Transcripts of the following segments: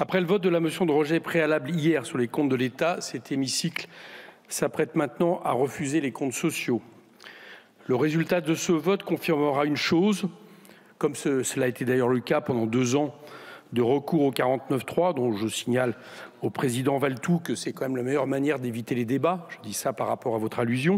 Après le vote de la motion de rejet préalable hier sur les comptes de l'État, cet hémicycle s'apprête maintenant à refuser les comptes sociaux. Le résultat de ce vote confirmera une chose, comme cela a été d'ailleurs le cas pendant 2 ans de recours au 49.3, dont je signale au président Valletoux que c'est quand même la meilleure manière d'éviter les débats, je dis ça par rapport à votre allusion,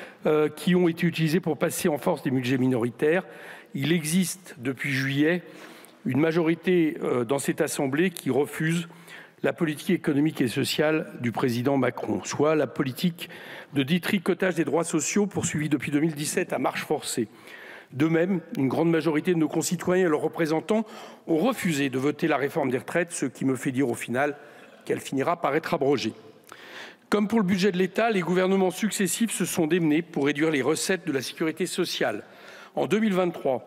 qui ont été utilisés pour passer en force des budgets minoritaires. Il existe depuis juillet une majorité dans cette Assemblée qui refuse la politique économique et sociale du président Macron, soit la politique de détricotage des droits sociaux poursuivie depuis 2017 à marche forcée. De même, une grande majorité de nos concitoyens et leurs représentants ont refusé de voter la réforme des retraites, ce qui me fait dire au final qu'elle finira par être abrogée. Comme pour le budget de l'État, les gouvernements successifs se sont démenés pour réduire les recettes de la sécurité sociale. En 2023,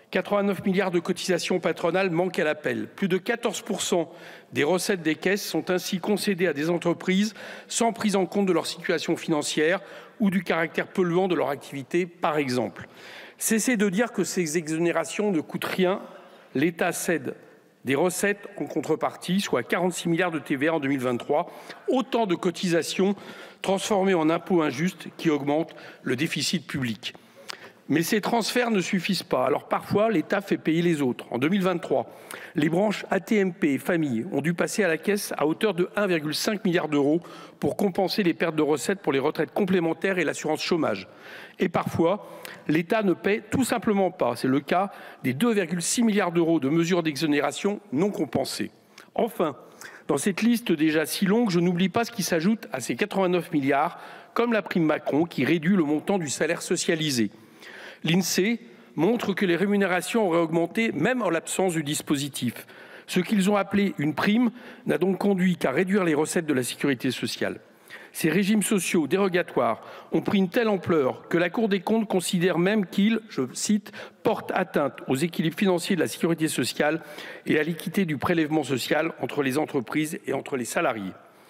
89 milliards de cotisations patronales manquent à l'appel. Plus de 14% des recettes des caisses sont ainsi concédées à des entreprises sans prise en compte de leur situation financière ou du caractère polluant de leur activité, par exemple. Cessez de dire que ces exonérations ne coûtent rien. L'État cède des recettes en contrepartie, soit 46 milliards de TVA en 2023, autant de cotisations transformées en impôts injustes qui augmentent le déficit public. Mais ces transferts ne suffisent pas. Alors parfois, l'État fait payer les autres. En 2023, les branches AT-MP et familles ont dû passer à la caisse à hauteur de 1,5 milliard d'euros pour compenser les pertes de recettes pour les retraites complémentaires et l'assurance chômage. Et parfois, l'État ne paie tout simplement pas. C'est le cas des 2,6 milliards d'euros de mesures d'exonération non compensées. Enfin, dans cette liste déjà si longue, je n'oublie pas ce qui s'ajoute à ces 89 milliards, comme la prime Macron qui réduit le montant du salaire socialisé. L'INSEE montre que les rémunérations auraient augmenté même en l'absence du dispositif. Ce qu'ils ont appelé une prime n'a donc conduit qu'à réduire les recettes de la sécurité sociale. Ces régimes sociaux dérogatoires ont pris une telle ampleur que la Cour des comptes considère même qu'ils, je cite, portent atteinte aux équilibres financiers de la sécurité sociale et à l'équité du prélèvement social entre les entreprises et entre les salariés.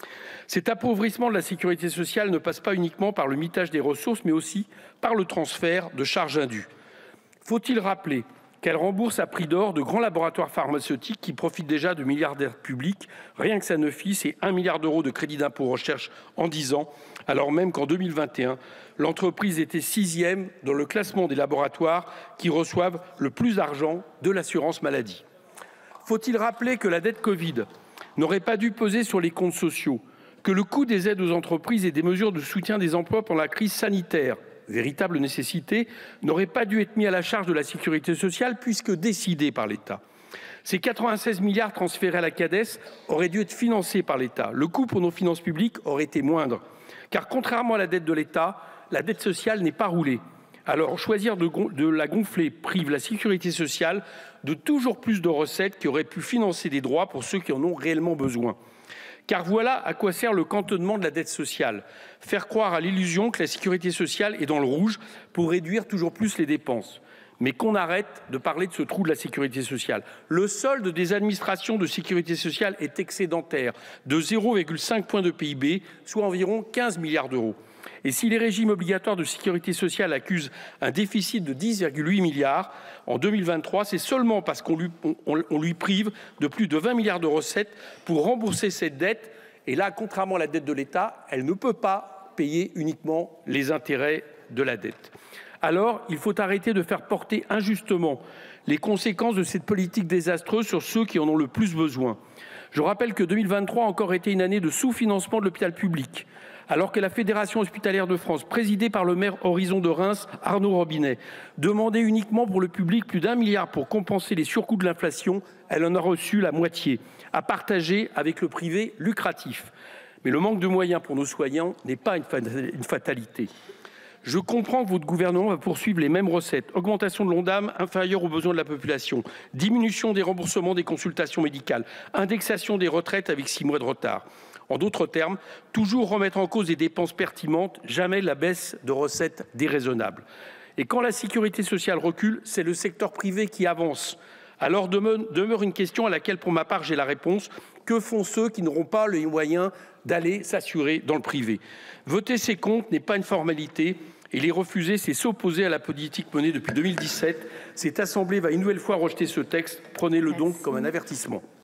Cet appauvrissement de la sécurité sociale ne passe pas uniquement par le mitage des ressources, mais aussi par le transfert de charges indues. Faut-il rappeler qu'elle rembourse à prix d'or de grands laboratoires pharmaceutiques qui profitent déjà de milliardaires publics? Rien que Sanofi, c'est 1 milliard d'euros de crédit d'impôt recherche en 10 ans, alors même qu'en 2021, l'entreprise était 6e dans le classement des laboratoires qui reçoivent le plus d'argent de l'assurance maladie. Faut-il rappeler que la dette Covid n'aurait pas dû peser sur les comptes sociaux, que le coût des aides aux entreprises et des mesures de soutien des emplois pendant la crise sanitaire, véritable nécessité, n'aurait pas dû être mis à la charge de la sécurité sociale puisque décidé par l'État. Ces 96 milliards transférés à la CADES auraient dû être financés par l'État. Le coût pour nos finances publiques aurait été moindre, car contrairement à la dette de l'État, la dette sociale n'est pas roulée. Alors choisir de la gonfler prive la sécurité sociale de toujours plus de recettes qui auraient pu financer des droits pour ceux qui en ont réellement besoin. Car voilà à quoi sert le cantonnement de la dette sociale. Faire croire à l'illusion que la sécurité sociale est dans le rouge pour réduire toujours plus les dépenses. Mais qu'on arrête de parler de ce trou de la sécurité sociale. Le solde des administrations de sécurité sociale est excédentaire de 0,5 point de PIB, soit environ 15 milliards d'euros. Et si les régimes obligatoires de sécurité sociale accusent un déficit de 10,8 milliards en 2023, c'est seulement parce qu'on lui prive de plus de 20 milliards de recettes pour rembourser cette dette. Et là, contrairement à la dette de l'État, elle ne peut pas payer uniquement les intérêts de la dette. Alors, il faut arrêter de faire porter injustement les conséquences de cette politique désastreuse sur ceux qui en ont le plus besoin. Je rappelle que 2023 a encore été une année de sous-financement de l'hôpital public, alors que la Fédération hospitalière de France, présidée par le maire Horizon de Reims, Arnaud Robinet, demandait uniquement pour le public plus d'1 milliard pour compenser les surcoûts de l'inflation. Elle en a reçu la moitié, à partager avec le privé lucratif. Mais le manque de moyens pour nos soignants n'est pas une fatalité. Je comprends que votre gouvernement va poursuivre les mêmes recettes. Augmentation de l'Ondam inférieure aux besoins de la population, diminution des remboursements des consultations médicales, indexation des retraites avec 6 mois de retard. En d'autres termes, toujours remettre en cause des dépenses pertinentes, jamais la baisse de recettes déraisonnable. Et quand la sécurité sociale recule, c'est le secteur privé qui avance. Alors demeure une question à laquelle, pour ma part, j'ai la réponse. Que font ceux qui n'auront pas les moyens d'aller s'assurer dans le privé? Voter ces comptes n'est pas une formalité. Et les refuser, c'est s'opposer à la politique menée depuis 2017. Cette Assemblée va une nouvelle fois rejeter ce texte. Prenez-le donc comme un avertissement.